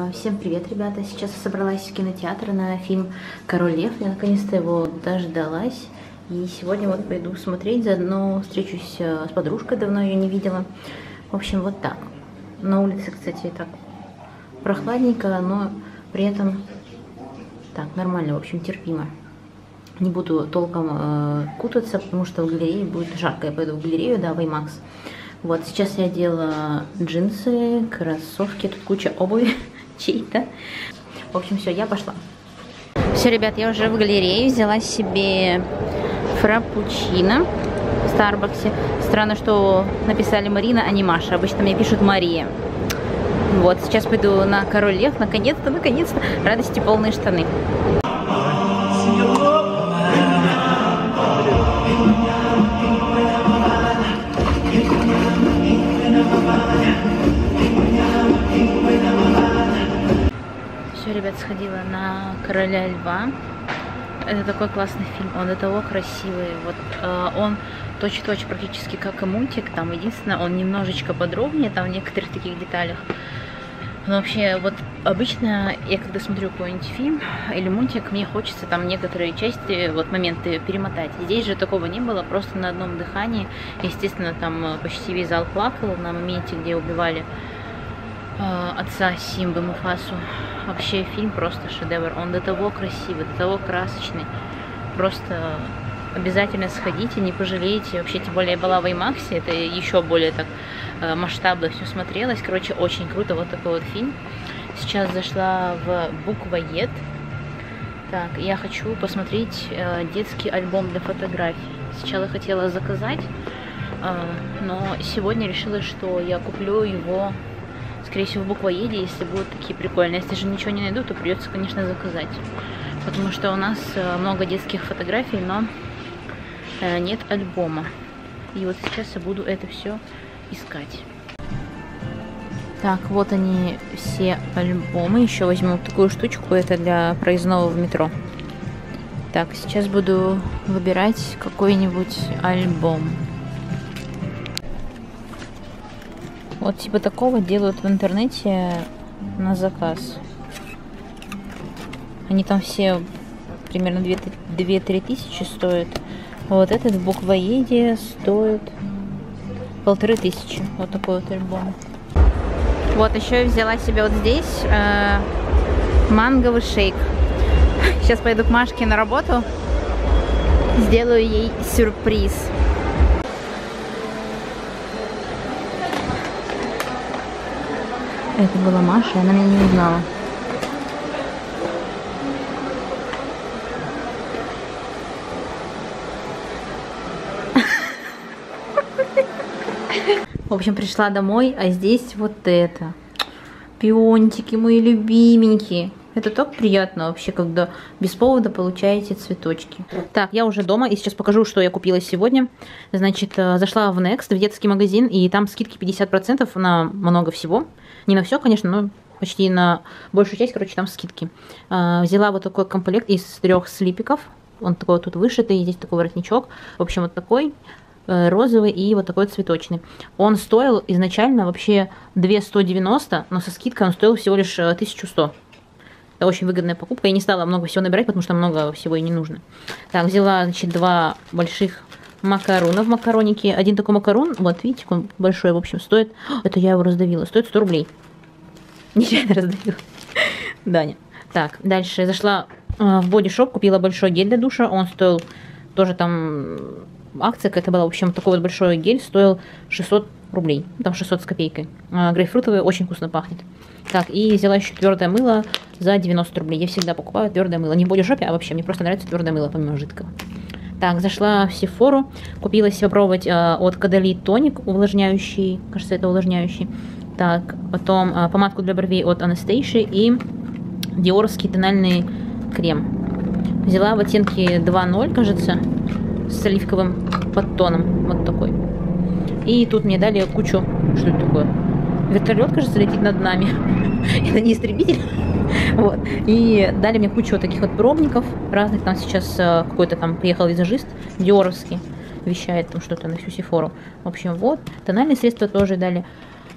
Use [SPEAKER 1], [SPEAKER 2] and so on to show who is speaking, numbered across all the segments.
[SPEAKER 1] Всем привет, ребята! Сейчас я собралась в кинотеатр на фильм «Король Лев». Я наконец-то его дождалась. И сегодня вот пойду смотреть, заодно встречусь с подружкой, давно ее не видела. В общем, вот так. На улице, кстати, так прохладненько, но при этом так нормально, в общем, терпимо. Не буду толком кутаться, потому что в галерее будет жарко. Я пойду в галерею, да, в IMAX. Вот, сейчас я одела джинсы, кроссовки, тут куча обуви чьей-то. В общем, все, я пошла. Все, ребят, я уже в галерее взяла себе фраппучино в Старбаксе. Странно, что написали Марина, а не Маша. Обычно мне пишут Мария. Вот, сейчас пойду на Король Лев. Наконец-то, наконец-то. Радости полные штаны. Все, ребят, сходила на Короля Льва. Это такой классный фильм, он до того красивый. Вот он точь-в-точь практически как и мультик. Там единственное, он немножечко подробнее, там в некоторых таких деталях. Но вообще, вот обычно я когда смотрю какой-нибудь фильм или мультик, мне хочется там некоторые части, вот моменты перемотать. Здесь же такого не было, просто на одном дыхании. Естественно, там почти весь зал плакал на моменте, где убивали отца Симбы Муфасу. Вообще фильм просто шедевр. Он до того красивый, до того красочный. Просто обязательно сходите, не пожалеете. Вообще, тем более я была в IMAX, это еще более так масштабно все смотрелось. Короче, очень круто. Вот такой вот фильм. Сейчас зашла в Буквоед. Так, я хочу посмотреть детский альбом для фотографий. Сначала хотела заказать, но сегодня решила, что я куплю его, скорее всего, в Буквоеде, если будут такие прикольные. Если же ничего не найду, то придется, конечно, заказать. Потому что у нас много детских фотографий, но нет альбома. И вот сейчас я буду это все искать. Так, вот они все альбомы. Еще возьму такую штучку, это для проездного в метро. Так, сейчас буду выбирать какой-нибудь альбом. Вот типа такого делают в интернете на заказ. Они там все примерно 2-3 тысячи стоят. Вот этот в Буквоеде стоит 1500. Вот такой вот альбом. Вот еще я взяла себе вот здесь манговый шейк. Сейчас пойду к Машке на работу. Сделаю ей сюрприз. Это была Маша, она меня не узнала. В общем, пришла домой, а здесь вот это. Пиончики мои любименькие. Это так приятно вообще, когда без повода получаете цветочки. Так, я уже дома, и сейчас покажу, что я купила сегодня. Значит, зашла в Next, в детский магазин, и там скидки 50% на много всего. Не на все, конечно, но почти на большую часть, короче, там скидки. Взяла вот такой комплект из 3 слипиков. Он такой вот тут вышитый, здесь такой воротничок. В общем, вот такой розовый и вот такой цветочный. Он стоил изначально вообще 2190, но со скидкой он стоил всего лишь 1100. Это очень выгодная покупка. Я не стала много всего набирать, потому что много всего и не нужно. Так, взяла, значит, 2 больших макаруна в макаронике. Один такой макарон, вот видите, он большой, в общем, стоит... Это я его раздавила, стоит 100 рублей. Нечаянно раздавила. Даня. Так, дальше я зашла в бодишоп, купила большой гель для душа. Он стоил тоже там... Акция какая-то была, в общем, такой вот большой гель стоил 600 рублей. Там 600 с копейкой. Грейпфрутовый, очень вкусно пахнет. Так, и взяла еще твердое мыло за 90 рублей. Я всегда покупаю твердое мыло. Не в бодишопе, а вообще, мне просто нравится твердое мыло, помимо жидкого. Так, зашла в Sephora, купила себе попробовать от Caudalie тоник увлажняющий, кажется, это увлажняющий. Так, потом помадку для бровей от Anastasia и диорский тональный крем. Взяла в оттенке 2.0, кажется, с оливковым подтоном, вот такой. И тут мне дали кучу, что это такое? Вертолет, кажется, летит над нами. Это не истребитель. Вот. И дали мне кучу вот таких вот пробников разных. Там сейчас какой-то там приехал визажист диоровский, вещает там что-то на всю Sephora. В общем, вот. Тональные средства тоже дали.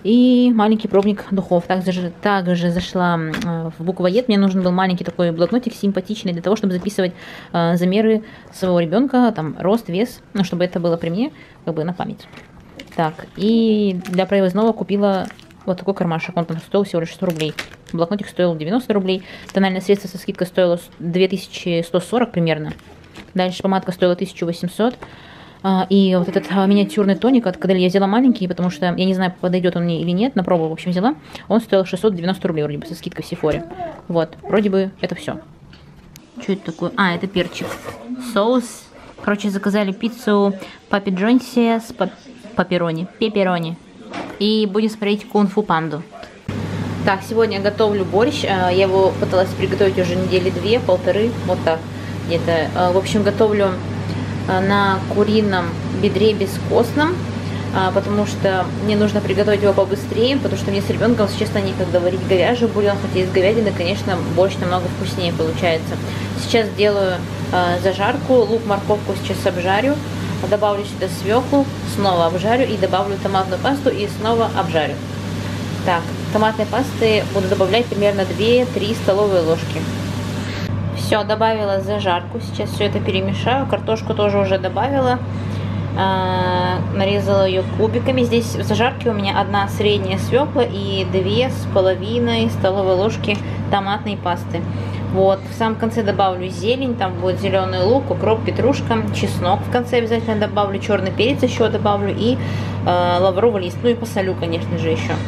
[SPEAKER 1] и маленький пробник духов. Также зашла в буквоед. Мне нужен был маленький такой блокнотик симпатичный для того, чтобы записывать замеры своего ребенка, там рост, вес, ну, чтобы это было при мне, как бы на память. Так, и для проездного купила вот такой кармашек. Он там стоил всего лишь 100 рублей. Блокнотик стоил 90 рублей. Тональное средство со скидкой стоило 2140 примерно. Дальше помадка стоила 1800. И вот этот миниатюрный тоник от Кадель я взяла маленький, потому что я не знаю, подойдет он мне или нет. На пробу, в общем, взяла. Он стоил 690 рублей, вроде бы, со скидкой в Сефоре. Вот, вроде бы это все. Что это такое? Это перчик. Соус. Короче, заказали пиццу Папи Джонси с пепперони. И будем смотреть Кунг-фу панду. Так, сегодня я готовлю борщ. Я его пыталась приготовить уже недели 2-1,5. Вот так где-то. В общем, готовлю на курином бедре бескостном, потому что мне нужно приготовить его побыстрее, потому что мне с ребенком, честно, некогда варить говяжий бульон, хотя из говядины, конечно, борщ намного вкуснее получается. Сейчас делаю зажарку, лук, морковку сейчас обжарю, добавлю сюда свеклу, снова обжарю и добавлю томатную пасту и снова обжарю. Так, томатной пасты буду добавлять примерно 2-3 столовые ложки. Все, добавила зажарку, сейчас все это перемешаю, картошку тоже уже добавила, нарезала ее кубиками. Здесь в зажарке у меня 1 средняя свекла и 2,5 столовые ложки томатной пасты. Вот, в самом конце добавлю зелень, там будет зеленый лук, укроп, петрушка, чеснок в конце обязательно добавлю, черный перец еще добавлю и лавровый лист, ну и посолю, конечно же, еще.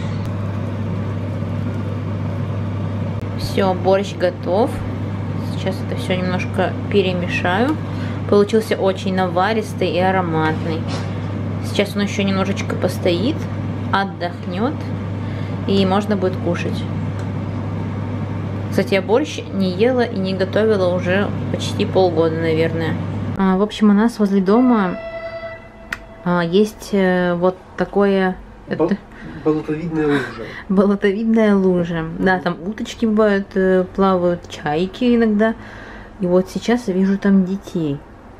[SPEAKER 1] Все, борщ готов. Сейчас это все немножко перемешаю. Получился очень наваристый и ароматный. Сейчас он еще немножечко постоит, отдохнет, и можно будет кушать. Кстати, я борщ не ела и не готовила уже почти полгода, наверное. В общем, у нас возле дома есть вот такое...
[SPEAKER 2] Болотовидная лужа.
[SPEAKER 1] Болотовидная лужа. Да, там уточки бывают, плавают, чайки иногда. И вот сейчас я вижу там детей.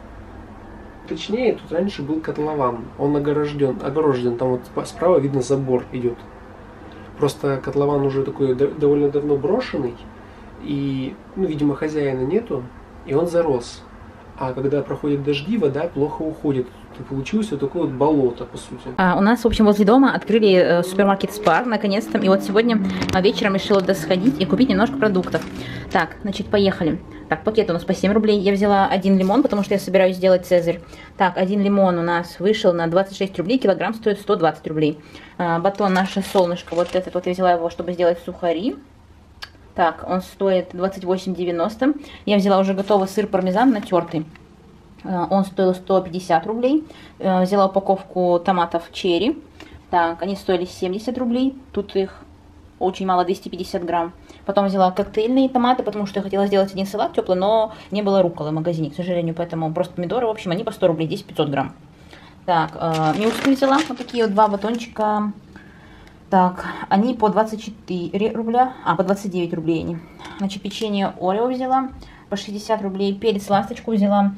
[SPEAKER 2] Точнее, тут раньше был котлован. Он огорожен. Там вот справа видно забор идет. Просто котлован уже такой довольно давно брошенный. И, ну, видимо, хозяина нету. И он зарос. А когда проходят дожди, вода плохо уходит. И получилось вот такое вот болото, по сути.
[SPEAKER 1] У нас, в общем, возле дома открыли супермаркет Спар, наконец-то. И вот сегодня вечером решила сходить и купить немножко продуктов. Так, значит, поехали. Так, пакет у нас по 7 рублей. Я взяла 1 лимон, потому что я собираюсь сделать цезарь. Так, 1 лимон у нас вышел на 26 рублей. Килограмм стоит 120 рублей. Батон наше солнышко. Вот этот вот я взяла его, чтобы сделать сухари. Так, он стоит 28,90. Я взяла уже готовый сыр пармезан натертый. Он стоил 150 рублей. Взяла упаковку томатов черри. Так, они стоили 70 рублей. Тут их очень мало, 250 грамм. Потом взяла коктейльные томаты, потому что я хотела сделать один салат теплый, но не было рукколы в магазине, к сожалению. Поэтому просто помидоры, в общем, они по 100 рублей, здесь 500 грамм. Так, мюсли взяла. Вот такие вот 2 батончика. Так, они по 24 рубля, по 29 рублей они. Значит, печенье Орео взяла по 60 рублей. Перец ласточку взяла,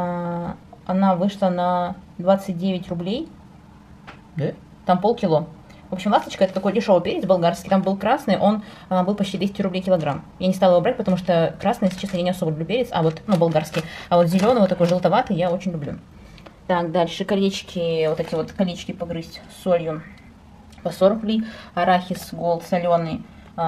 [SPEAKER 1] она вышла на 29 рублей. Да? Там полкило. В общем, ласточка это такой дешевый перец болгарский. Там был красный, он был почти 200 рублей килограмм. Я не стала его брать, потому что красный, если честно, я не особо люблю перец, болгарский. А вот зеленый, вот такой желтоватый, я очень люблю. Так, дальше колечки, вот эти вот колечки погрызть с солью по 40 рублей. Арахис голд соленый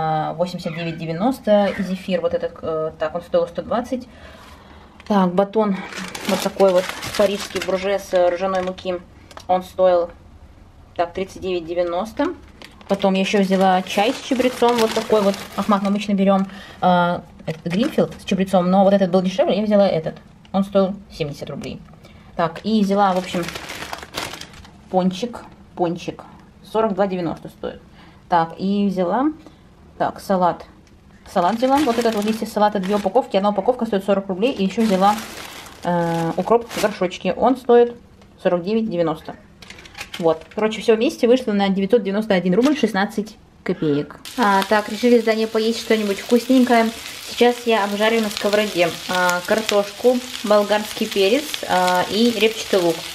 [SPEAKER 1] 89,90. Зефир вот этот, так, он стоил 120. Так, батон вот такой вот парижский бурже с ржаной муки. Он стоил, так, 39,90. Потом я еще взяла чай с чабрецом. Вот такой вот. Ахмат мы обычно берем этот Гринфилд с чабрецом, но вот этот был дешевле, я взяла этот. Он стоил 70 рублей. Так, и взяла, в общем, пончик. 42,90 стоит. Так, и взяла, так, салат. Салат взяла, вот этот вот листья салата, 2 упаковки. Одна упаковка стоит 40 рублей. И еще взяла укроп в горшочке. Он стоит 49,90. Вот, короче, все вместе вышло на 991 рубль 16 копеек. Так, решили в здании поесть что-нибудь вкусненькое. Сейчас я обжарю на сковороде картошку, болгарский перец и репчатый лук.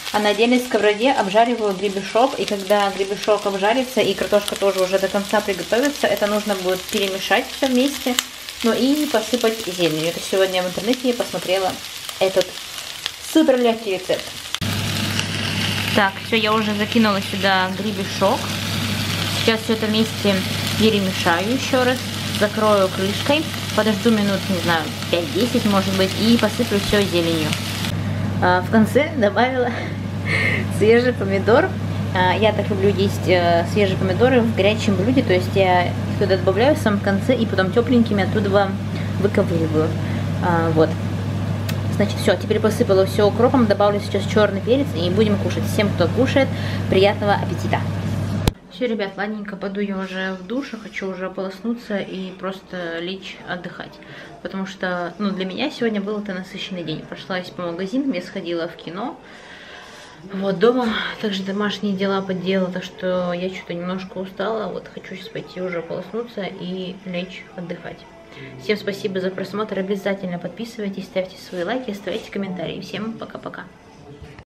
[SPEAKER 1] А на отдельной сковороде обжариваю гребешок. И когда гребешок обжарится и картошка тоже уже до конца приготовится, это нужно будет перемешать все вместе. Ну и посыпать зеленью. Это сегодня в интернете я посмотрела этот супер легкий рецепт. Так, все, я уже закинула сюда гребешок. Сейчас все это вместе перемешаю еще раз. Закрою крышкой. Подожду минут, не знаю, 5-10 может быть. И посыплю все зеленью. В конце добавила свежий помидор. Я так люблю есть свежие помидоры в горячем блюде. То есть я их туда добавляю в самом конце и потом тепленькими оттуда выковыриваю. Вот. Значит, все, теперь посыпала все укропом, добавлю сейчас черный перец и будем кушать. Всем, кто кушает, приятного аппетита. Все, ребят, ладненько, пойду я уже в душ, хочу уже ополоснуться и просто лечь отдыхать. Потому что, ну, для меня сегодня был это насыщенный день. Прошлась по магазинам, я сходила в кино. Вот, дома также домашние дела поделала, так что я что-то немножко устала. Вот, хочу сейчас пойти уже ополоснуться и лечь отдыхать. Всем спасибо за просмотр, обязательно подписывайтесь, ставьте свои лайки, оставляйте комментарии. Всем пока-пока.